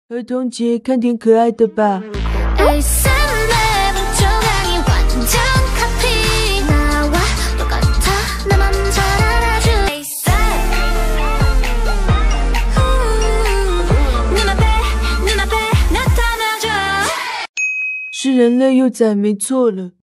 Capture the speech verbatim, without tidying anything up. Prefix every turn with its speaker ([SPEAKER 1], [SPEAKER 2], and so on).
[SPEAKER 1] 儿童节看点可爱的吧。是人类幼崽没错了。